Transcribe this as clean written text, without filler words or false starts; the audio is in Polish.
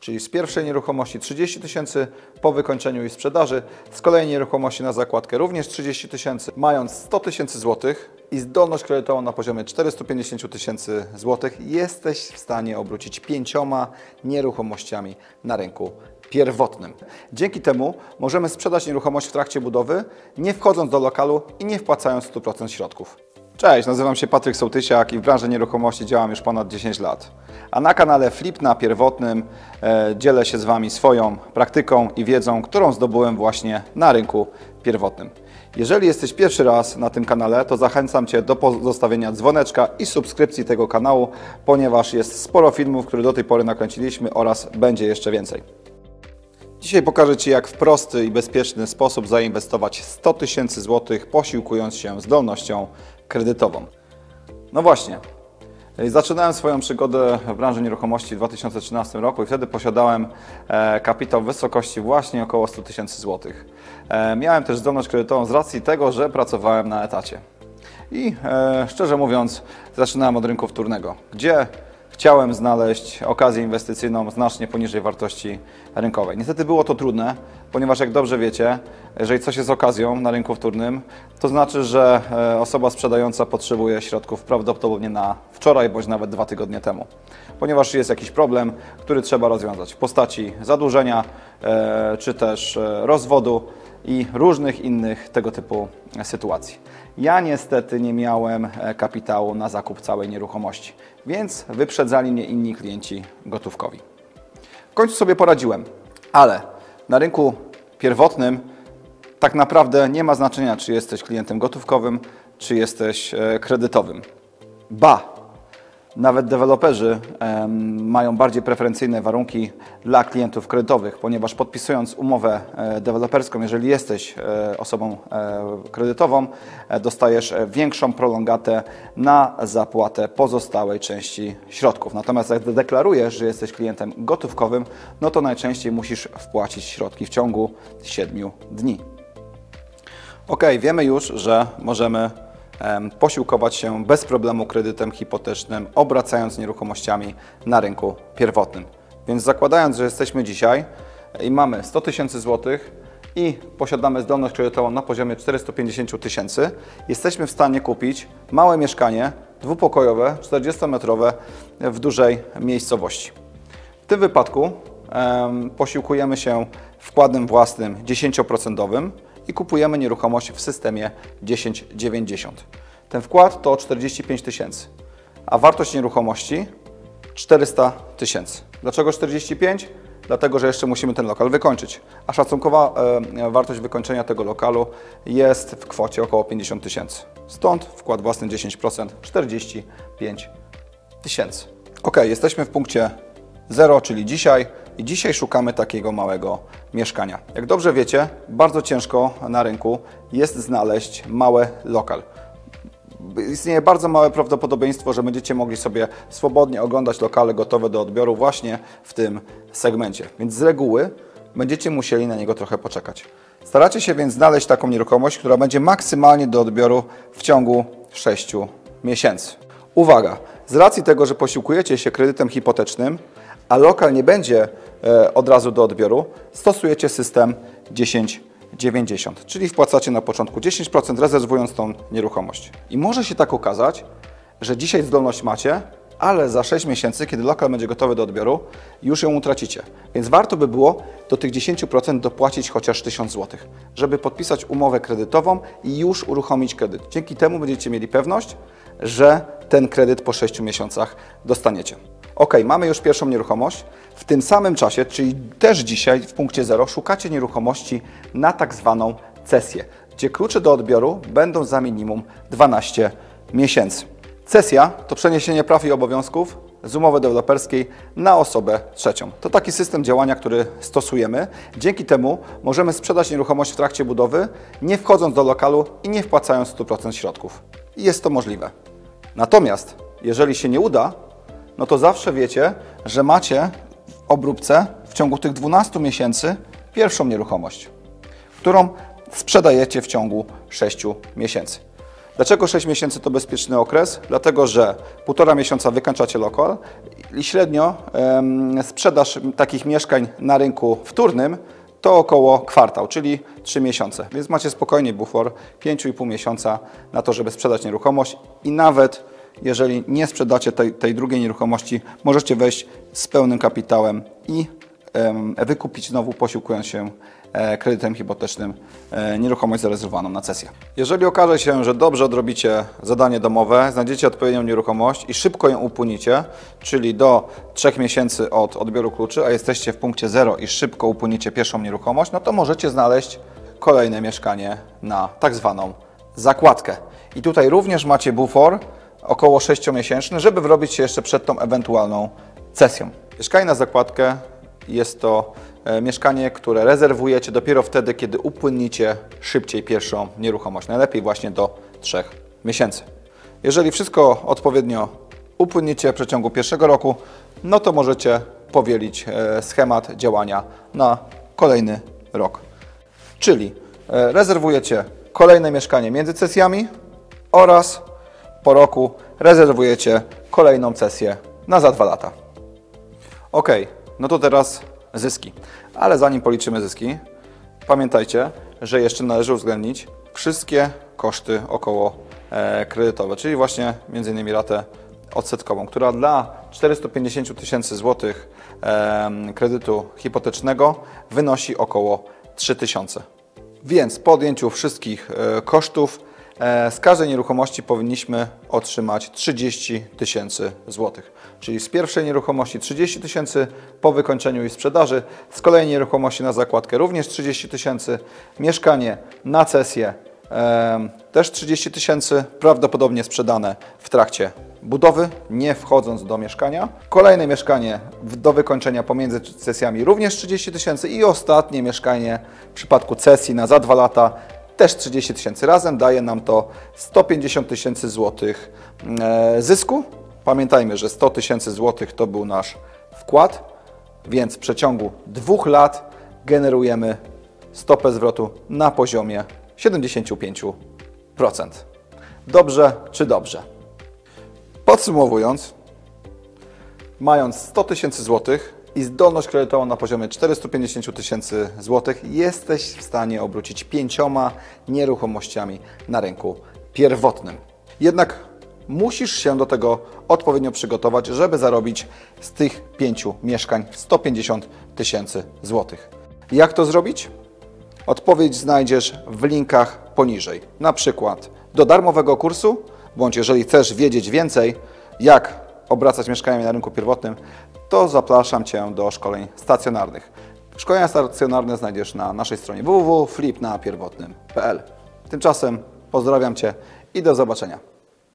Czyli z pierwszej nieruchomości 30 000, po wykończeniu i sprzedaży, z kolejnej nieruchomości na zakładkę również 30 000, mając 100 000 złotych i zdolność kredytową na poziomie 450 000 złotych, jesteś w stanie obrócić 5 nieruchomościami na rynku pierwotnym. Dzięki temu możemy sprzedać nieruchomość w trakcie budowy, nie wchodząc do lokalu i nie wpłacając 100% środków. Cześć, nazywam się Patryk Sołtysiak i w branży nieruchomości działam już ponad 10 lat. A na kanale Flip na Pierwotnym dzielę się z Wami swoją praktyką i wiedzą, którą zdobyłem właśnie na rynku pierwotnym. Jeżeli jesteś pierwszy raz na tym kanale, to zachęcam Cię do pozostawienia dzwoneczka i subskrypcji tego kanału, ponieważ jest sporo filmów, które do tej pory nakręciliśmy oraz będzie jeszcze więcej. Dzisiaj pokażę Ci, jak w prosty i bezpieczny sposób zainwestować 100 000 złotych, posiłkując się zdolnością kredytową. No właśnie, zaczynałem swoją przygodę w branży nieruchomości w 2013 roku i wtedy posiadałem kapitał w wysokości właśnie około 100 000 złotych. Miałem też zdolność kredytową z racji tego, że pracowałem na etacie. I szczerze mówiąc, zaczynałem od rynku wtórnego, gdzie chciałem znaleźć okazję inwestycyjną znacznie poniżej wartości rynkowej. Niestety było to trudne, ponieważ jak dobrze wiecie, jeżeli coś jest okazją na rynku wtórnym, to znaczy, że osoba sprzedająca potrzebuje środków prawdopodobnie na wczoraj bądź nawet 2 tygodnie temu. Ponieważ jest jakiś problem, który trzeba rozwiązać w postaci zadłużenia, czy też rozwodu i różnych innych tego typu sytuacji. Ja niestety nie miałem kapitału na zakup całej nieruchomości, więc wyprzedzali mnie inni klienci gotówkowi. W końcu sobie poradziłem, ale na rynku pierwotnym tak naprawdę nie ma znaczenia, czy jesteś klientem gotówkowym, czy jesteś kredytowym. Nawet deweloperzy mają bardziej preferencyjne warunki dla klientów kredytowych, ponieważ podpisując umowę deweloperską, jeżeli jesteś osobą kredytową, dostajesz większą prolongatę na zapłatę pozostałej części środków. Natomiast jak deklarujesz, że jesteś klientem gotówkowym, no to najczęściej musisz wpłacić środki w ciągu 7 dni. Ok, wiemy już, że możemy posiłkować się bez problemu kredytem hipotecznym, obracając nieruchomościami na rynku pierwotnym. Więc zakładając, że jesteśmy dzisiaj i mamy 100 000 złotych i posiadamy zdolność kredytową na poziomie 450 000, jesteśmy w stanie kupić małe mieszkanie dwupokojowe, 40-metrowe w dużej miejscowości. W tym wypadku posiłkujemy się wkładem własnym 10% i kupujemy nieruchomość w systemie 1090. Ten wkład to 45 000, a wartość nieruchomości 400 000. Dlaczego 45? Dlatego, że jeszcze musimy ten lokal wykończyć, a szacunkowa wartość wykończenia tego lokalu jest w kwocie około 50 000. Stąd wkład własny 10%, 45 000. Ok, jesteśmy w punkcie 0, czyli dzisiaj. I dzisiaj szukamy takiego małego mieszkania. Jak dobrze wiecie, bardzo ciężko na rynku jest znaleźć mały lokal. Istnieje bardzo małe prawdopodobieństwo, że będziecie mogli sobie swobodnie oglądać lokale gotowe do odbioru właśnie w tym segmencie. Więc z reguły będziecie musieli na niego trochę poczekać. Staracie się więc znaleźć taką nieruchomość, która będzie maksymalnie do odbioru w ciągu 6 miesięcy. Uwaga! Z racji tego, że posiłkujecie się kredytem hipotecznym, a lokal nie będzie od razu do odbioru, stosujecie system 1090, czyli wpłacacie na początku 10%, rezerwując tą nieruchomość. I może się tak okazać, że dzisiaj zdolność macie, ale za 6 miesięcy, kiedy lokal będzie gotowy do odbioru, już ją utracicie. Więc warto by było do tych 10% dopłacić chociaż 1000 zł, żeby podpisać umowę kredytową i już uruchomić kredyt. Dzięki temu będziecie mieli pewność, że ten kredyt po 6 miesiącach dostaniecie. Ok, mamy już pierwszą nieruchomość. W tym samym czasie, czyli też dzisiaj w punkcie 0, szukacie nieruchomości na tak zwaną cesję, gdzie klucze do odbioru będą za minimum 12 miesięcy. Cesja to przeniesienie praw i obowiązków z umowy deweloperskiej na osobę trzecią. To taki system działania, który stosujemy. Dzięki temu możemy sprzedać nieruchomość w trakcie budowy, nie wchodząc do lokalu i nie wpłacając 100% środków. I jest to możliwe. Natomiast jeżeli się nie uda, no to zawsze wiecie, że macie w obróbce w ciągu tych 12 miesięcy pierwszą nieruchomość, którą sprzedajecie w ciągu 6 miesięcy. Dlaczego 6 miesięcy to bezpieczny okres? Dlatego, że 1,5 miesiąca wykańczacie lokal I średnio sprzedaż takich mieszkań na rynku wtórnym to około kwartał, czyli 3 miesiące. Więc macie spokojnie bufor 5,5 miesiąca na to, żeby sprzedać nieruchomość i nawet jeżeli nie sprzedacie tej drugiej nieruchomości, możecie wejść z pełnym kapitałem i wykupić znowu, posiłkując się kredytem hipotecznym, nieruchomość zarezerwowaną na cesję. Jeżeli okaże się, że dobrze odrobicie zadanie domowe, znajdziecie odpowiednią nieruchomość i szybko ją upłynicie, czyli do 3 miesięcy od odbioru kluczy, a jesteście w punkcie 0 i szybko upłynicie pierwszą nieruchomość, no to możecie znaleźć kolejne mieszkanie na tak zwaną zakładkę. I tutaj również macie bufor około 6-miesięczny, żeby wyrobić się jeszcze przed tą ewentualną cesją. Mieszkanie na zakładkę jest to mieszkanie, które rezerwujecie dopiero wtedy, kiedy upłynnicie szybciej pierwszą nieruchomość. Najlepiej właśnie do 3 miesięcy. Jeżeli wszystko odpowiednio upłynnicie w przeciągu pierwszego roku, no to możecie powielić schemat działania na kolejny rok. Czyli rezerwujecie kolejne mieszkanie między sesjami oraz po roku rezerwujecie kolejną sesję na za 2 lata. Ok, no to teraz zyski. Ale zanim policzymy zyski, pamiętajcie, że jeszcze należy uwzględnić wszystkie koszty około kredytowe, czyli właśnie m.in. ratę odsetkową, która dla 450 000 złotych kredytu hipotecznego wynosi około 3000. Więc po odjęciu wszystkich kosztów z każdej nieruchomości powinniśmy otrzymać 30 000 złotych. Czyli z pierwszej nieruchomości 30 000, po wykończeniu jej sprzedaży, z kolejnej nieruchomości na zakładkę również 30 000, mieszkanie na cesję też 30 000, prawdopodobnie sprzedane w trakcie budowy, nie wchodząc do mieszkania. Kolejne mieszkanie do wykończenia pomiędzy sesjami również 30 000 i ostatnie mieszkanie w przypadku cesji na za 2 lata też 30 000. Razem daje nam to 150 000 złotych zysku. Pamiętajmy, że 100 000 złotych to był nasz wkład, więc w przeciągu 2 lat generujemy stopę zwrotu na poziomie 75%. Dobrze czy dobrze? Podsumowując, mając 100 000 złotych i zdolność kredytową na poziomie 450 000 złotych, jesteś w stanie obrócić 5 nieruchomościami na rynku pierwotnym. Jednak musisz się do tego odpowiednio przygotować, żeby zarobić z tych 5 mieszkań 150 000 złotych. Jak to zrobić? Odpowiedź znajdziesz w linkach poniżej. Na przykład do darmowego kursu, bądź jeżeli chcesz wiedzieć więcej, jak obracać mieszkaniami na rynku pierwotnym, to zapraszam Cię do szkoleń stacjonarnych. Szkolenia stacjonarne znajdziesz na naszej stronie www.flipnapierwotnym.pl. Tymczasem pozdrawiam Cię i do zobaczenia.